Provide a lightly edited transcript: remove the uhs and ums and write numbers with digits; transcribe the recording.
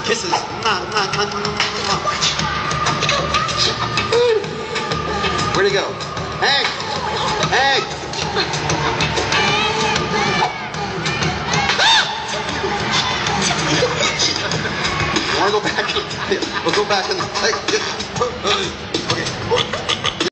Kisses. Where'd he go? Hank! Hank! You wanna go back? We'll go back and